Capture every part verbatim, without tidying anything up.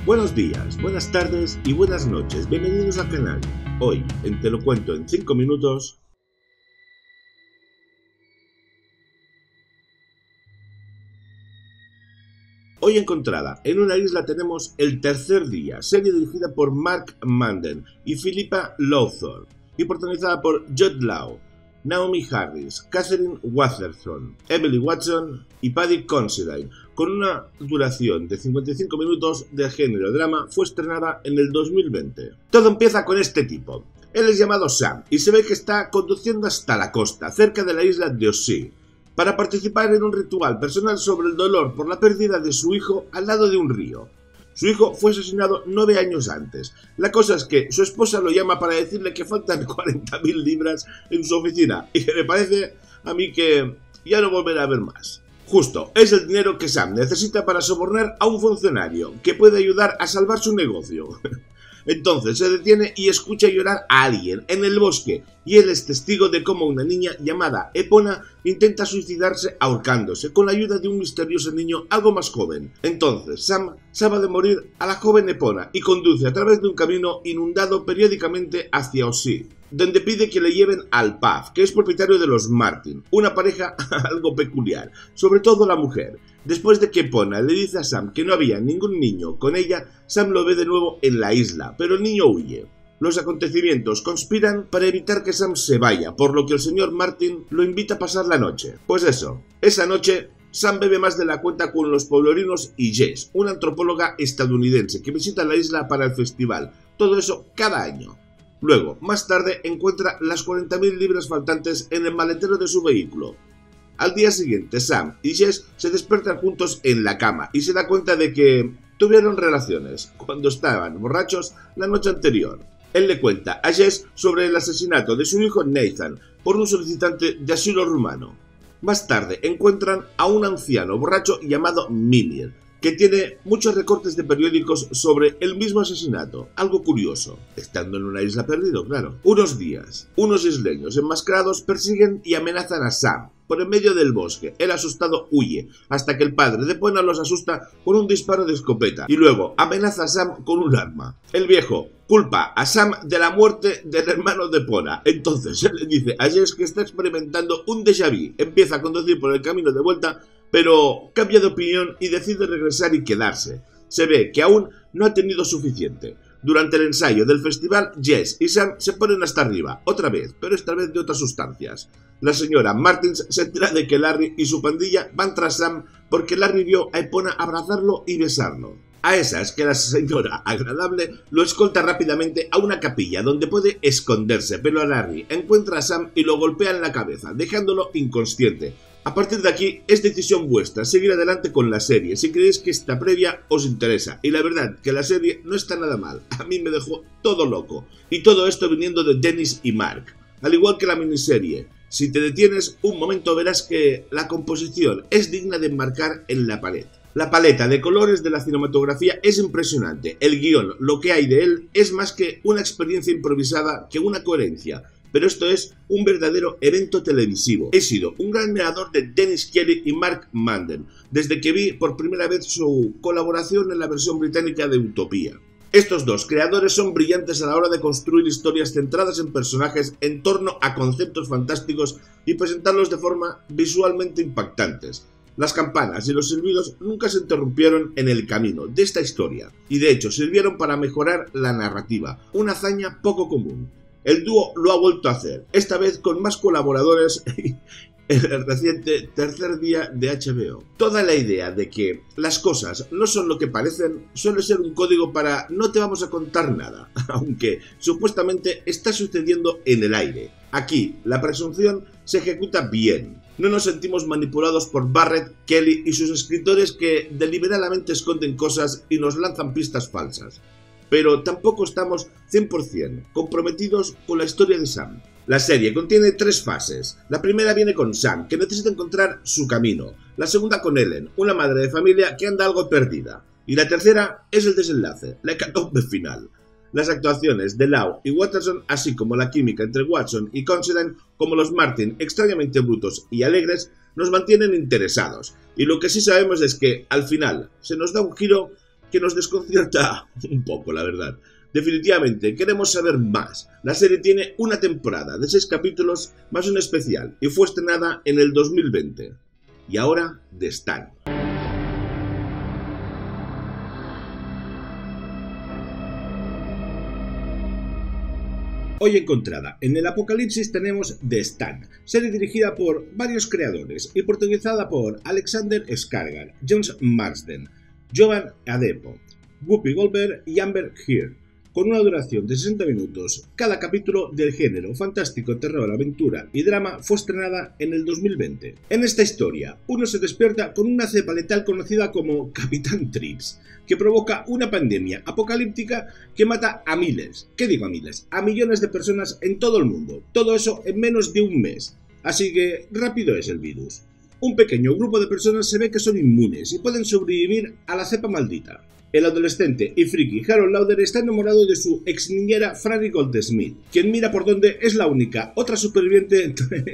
Buenos días, buenas tardes y buenas noches, bienvenidos al canal. Hoy, en Te lo cuento en cinco minutos... Hoy encontrada en una isla tenemos El tercer día, serie dirigida por Mark Manden y Philippa Lawthorne, y protagonizada por Jude Law, Naomie Harris, Katherine Waterston, Emily Watson y Paddy Considine. Con una duración de cincuenta y cinco minutos de género drama, fue estrenada en el dos mil veinte. Todo empieza con este tipo. Él es llamado Sam y se ve que está conduciendo hasta la costa, cerca de la isla de Osea, para participar en un ritual personal sobre el dolor por la pérdida de su hijo al lado de un río. Su hijo fue asesinado nueve años antes. La cosa es que su esposa lo llama para decirle que faltan cuarenta mil libras en su oficina y que me parece a mí que ya no volverá a ver más. Justo, es el dinero que Sam necesita para sobornar a un funcionario que puede ayudar a salvar su negocio. Entonces se detiene y escucha llorar a alguien en el bosque, y él es testigo de cómo una niña llamada Epona intenta suicidarse ahorcándose con la ayuda de un misterioso niño algo más joven. Entonces Sam salva de morir a la joven Epona y conduce a través de un camino inundado periódicamente hacia Osea, donde pide que le lleven al pub, que es propietario de los Martin, una pareja algo peculiar, sobre todo la mujer. Después de que Epona le dice a Sam que no había ningún niño con ella, Sam lo ve de nuevo en la isla, pero el niño huye. Los acontecimientos conspiran para evitar que Sam se vaya, por lo que el señor Martin lo invita a pasar la noche. Pues eso, esa noche Sam bebe más de la cuenta con los pueblerinos y Jess, una antropóloga estadounidense que visita la isla para el festival, todo eso cada año. Luego, más tarde, encuentra las cuarenta mil libras faltantes en el maletero de su vehículo. Al día siguiente, Sam y Jess se despiertan juntos en la cama y se da cuenta de que tuvieron relaciones cuando estaban borrachos la noche anterior. Él le cuenta a Jess sobre el asesinato de su hijo Nathan por un solicitante de asilo rumano. Más tarde encuentran a un anciano borracho llamado Mimir, que tiene muchos recortes de periódicos sobre el mismo asesinato, algo curioso, estando en una isla perdido, claro. Unos días, unos isleños enmascarados persiguen y amenazan a Sam por en medio del bosque. El asustado huye, hasta que el padre de Epona los asusta con un disparo de escopeta, y luego amenaza a Sam con un arma. El viejo culpa a Sam de la muerte del hermano de Epona. Entonces él le dice a Jess que está experimentando un déjà vu, empieza a conducir por el camino de vuelta, pero cambia de opinión y decide regresar y quedarse. Se ve que aún no ha tenido suficiente. Durante el ensayo del festival, Jess y Sam se ponen hasta arriba, otra vez, pero esta vez de otras sustancias. La señora Martins se entera de que Larry y su pandilla van tras Sam porque Larry vio a Epona abrazarlo y besarlo. A esas que la señora agradable lo escolta rápidamente a una capilla donde puede esconderse, pero Larry encuentra a Sam y lo golpea en la cabeza, dejándolo inconsciente. A partir de aquí es decisión vuestra seguir adelante con la serie si creéis que esta previa os interesa, y la verdad que la serie no está nada mal, a mí me dejó todo loco, y todo esto viniendo de Dennis y Mark, al igual que la miniserie. Si te detienes un momento verás que la composición es digna de enmarcar en la pared. La paleta de colores de la cinematografía es impresionante, el guión, lo que hay de él, es más que una experiencia improvisada que una coherencia. Pero esto es un verdadero evento televisivo. He sido un gran admirador de Dennis Kelly y Mark Manden, desde que vi por primera vez su colaboración en la versión británica de Utopía. Estos dos creadores son brillantes a la hora de construir historias centradas en personajes en torno a conceptos fantásticos y presentarlos de forma visualmente impactantes. Las campanas y los silbidos nunca se interrumpieron en el camino de esta historia, y de hecho sirvieron para mejorar la narrativa, una hazaña poco común. El dúo lo ha vuelto a hacer, esta vez con más colaboradores en el reciente Tercer Día de H B O. Toda la idea de que las cosas no son lo que parecen suele ser un código para no te vamos a contar nada, aunque supuestamente está sucediendo en el aire. Aquí, la presunción se ejecuta bien. No nos sentimos manipulados por Barrett, Kelly y sus escritores que deliberadamente esconden cosas y nos lanzan pistas falsas. Pero tampoco estamos cien por cien comprometidos con la historia de Sam. La serie contiene tres fases. La primera viene con Sam, que necesita encontrar su camino. La segunda con Ellen, una madre de familia que anda algo perdida. Y la tercera es el desenlace, la hecatombe final. Las actuaciones de Law y Watterson, así como la química entre Watson y Considine, como los Martin extrañamente brutos y alegres, nos mantienen interesados. Y lo que sí sabemos es que, al final, se nos da un giro que nos desconcierta un poco, la verdad. Definitivamente, queremos saber más. La serie tiene una temporada de seis capítulos más un especial y fue estrenada en el dos mil veinte. Y ahora, The Stand. Hoy encontrada en el Apocalipsis tenemos The Stand, serie dirigida por varios creadores y protagonizada por Alexander Skarsgård, James Marsden, Jovan Adepo, Whoopi Goldberg y Amber Heard, con una duración de sesenta minutos. Cada capítulo del género fantástico, terror, aventura y drama fue estrenada en el dos mil veinte. En esta historia, uno se despierta con una cepa letal conocida como Capitán Trips, que provoca una pandemia apocalíptica que mata a miles, ¿qué digo a miles? A millones de personas en todo el mundo. Todo eso en menos de un mes. Así que rápido es el virus. Un pequeño grupo de personas se ve que son inmunes y pueden sobrevivir a la cepa maldita. El adolescente y friki Harold Lauder está enamorado de su ex niñera Franny Goldsmith, quien mira por donde es la única otra superviviente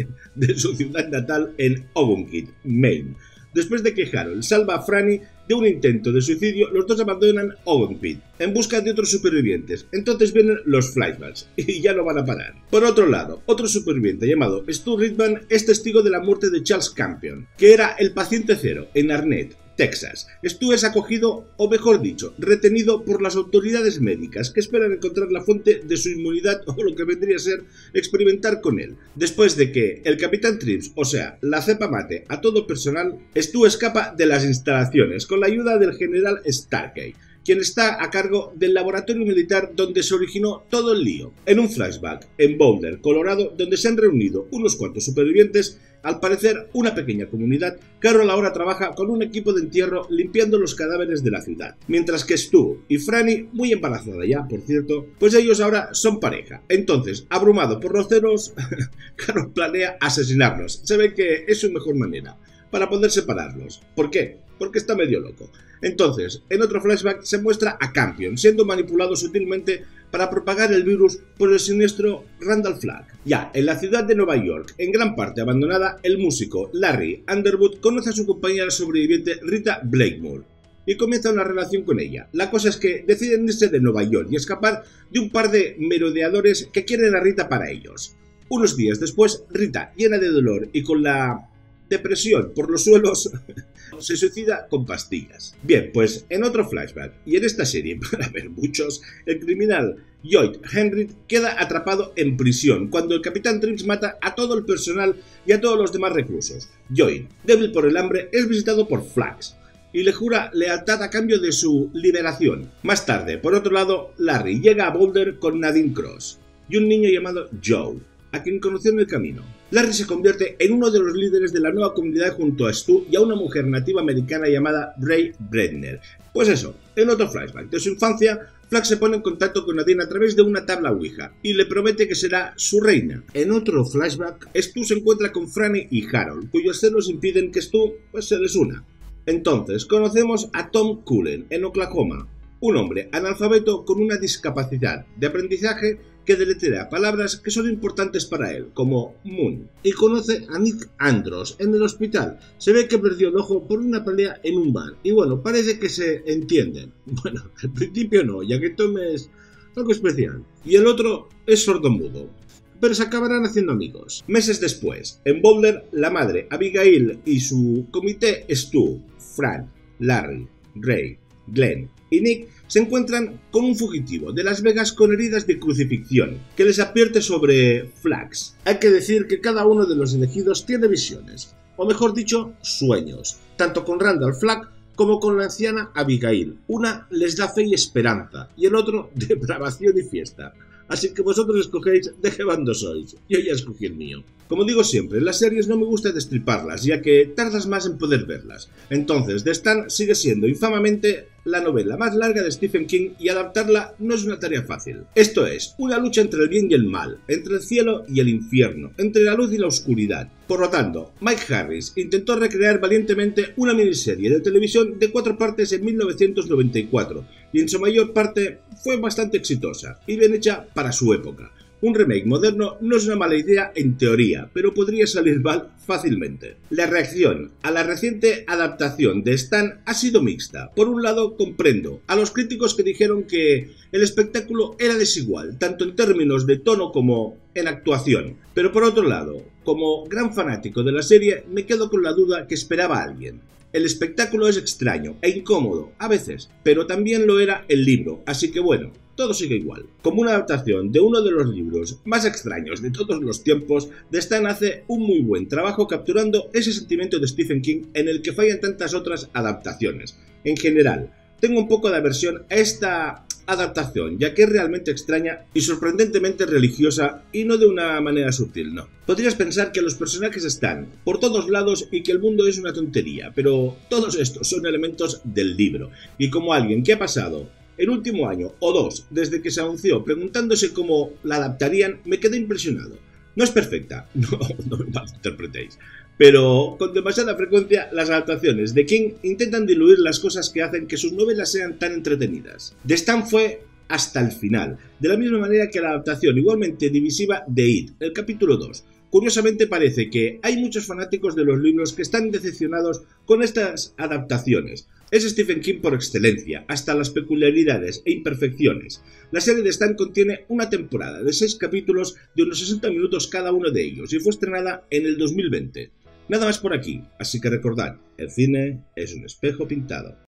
de su ciudad natal en Ogunquit, Maine. Después de que Harold salva a Franny de un intento de suicidio, los dos abandonan Ogunquit en busca de otros supervivientes. Entonces vienen los flashbacks y ya no van a parar. Por otro lado, otro superviviente llamado Stu Ridvan es testigo de la muerte de Charles Campion, que era el paciente cero en Arnett, Texas. Stu es acogido, o mejor dicho, retenido por las autoridades médicas que esperan encontrar la fuente de su inmunidad o lo que vendría a ser experimentar con él. Después de que el Capitán Trips, o sea, la cepa mate a todo personal, Stu escapa de las instalaciones con la ayuda del general Starkey, quien está a cargo del laboratorio militar donde se originó todo el lío. En un flashback, en Boulder, Colorado, donde se han reunido unos cuantos supervivientes, al parecer una pequeña comunidad, Carol ahora trabaja con un equipo de entierro limpiando los cadáveres de la ciudad. Mientras que Stu y Franny, muy embarazada ya, por cierto, pues ellos ahora son pareja. Entonces, abrumado por los celos, Carol planea asesinarlos. Se ve que es su mejor manera para poder separarlos. ¿Por qué? Porque está medio loco. Entonces, en otro flashback se muestra a Campion siendo manipulado sutilmente para propagar el virus por el siniestro Randall Flagg. Ya, en la ciudad de Nueva York, en gran parte abandonada, el músico Larry Underwood conoce a su compañera sobreviviente Rita Blakemore y comienza una relación con ella. La cosa es que deciden irse de Nueva York y escapar de un par de merodeadores que quieren a Rita para ellos. Unos días después, Rita, llena de dolor y con la depresión por los suelos, se suicida con pastillas. Bien, pues en otro flashback, y en esta serie para ver muchos, el criminal Lloyd Henry queda atrapado en prisión cuando el Capitán Trips mata a todo el personal y a todos los demás reclusos. Lloyd, débil por el hambre, es visitado por Flax y le jura lealtad a cambio de su liberación. Más tarde, por otro lado, Larry llega a Boulder con Nadine Cross y un niño llamado Joe, a quien conoció en el camino. Larry se convierte en uno de los líderes de la nueva comunidad junto a Stu y a una mujer nativa americana llamada Ray Bredner. Pues eso, en otro flashback de su infancia, Flax se pone en contacto con Nadine a través de una tabla Ouija y le promete que será su reina. En otro flashback, Stu se encuentra con Franny y Harold, cuyos celos impiden que Stu pues, se les una. Entonces, conocemos a Tom Cullen en Oklahoma, un hombre analfabeto con una discapacidad de aprendizaje que deletrea palabras que son importantes para él, como Moon. Y conoce a Nick Andros en el hospital. Se ve que perdió el ojo por una pelea en un bar. Y bueno, parece que se entienden. Bueno, al principio no, ya que Tom es algo especial. Y el otro es sordomudo. Pero se acabarán haciendo amigos. Meses después, en Boulder, la madre Abigail y su comité Stu, Fran, Larry, Ray, Glenn y Nick se encuentran con un fugitivo de Las Vegas con heridas de crucifixión que les advierte sobre Flax. Hay que decir que cada uno de los elegidos tiene visiones, o mejor dicho, sueños, tanto con Randall Flagg como con la anciana Abigail. Una les da fe y esperanza, y el otro depravación y fiesta. Así que vosotros escogéis de qué bando sois. Yo ya escogí el mío. Como digo siempre, en las series no me gusta destriparlas, ya que tardas más en poder verlas. Entonces, The Stand sigue siendo infamamente la novela más larga de Stephen King y adaptarla no es una tarea fácil. Esto es, una lucha entre el bien y el mal, entre el cielo y el infierno, entre la luz y la oscuridad. Por lo tanto, Mike Harris intentó recrear valientemente una miniserie de televisión de cuatro partes en mil novecientos noventa y cuatro, y en su mayor parte fue bastante exitosa y bien hecha para su época. Un remake moderno no es una mala idea en teoría, pero podría salir mal fácilmente. La reacción a la reciente adaptación de Stan ha sido mixta. Por un lado, comprendo a los críticos que dijeron que el espectáculo era desigual, tanto en términos de tono como en actuación. Pero por otro lado, como gran fanático de la serie, me quedo con la duda que esperaba alguien. El espectáculo es extraño e incómodo, a veces, pero también lo era el libro, así que bueno, todo sigue igual. Como una adaptación de uno de los libros más extraños de todos los tiempos, The Stand hace un muy buen trabajo capturando ese sentimiento de Stephen King en el que fallan tantas otras adaptaciones. En general, tengo un poco de aversión a esta adaptación, ya que es realmente extraña y sorprendentemente religiosa, y no de una manera sutil, no. Podrías pensar que los personajes están por todos lados y que el mundo es una tontería, pero todos estos son elementos del libro, y como alguien que ha pasado el último año o dos desde que se anunció preguntándose cómo la adaptarían, me quedé impresionado. No es perfecta, no, no me malinterpretéis, pero con demasiada frecuencia las adaptaciones de King intentan diluir las cosas que hacen que sus novelas sean tan entretenidas. The Stand fue hasta el final, de la misma manera que la adaptación igualmente divisiva de It, el capítulo dos. Curiosamente parece que hay muchos fanáticos de los libros que están decepcionados con estas adaptaciones. Es Stephen King por excelencia, hasta las peculiaridades e imperfecciones. La serie de Stan contiene una temporada de seis capítulos de unos sesenta minutos cada uno de ellos y fue estrenada en el dos mil veinte. Nada más por aquí, así que recordad, el cine es un espejo pintado.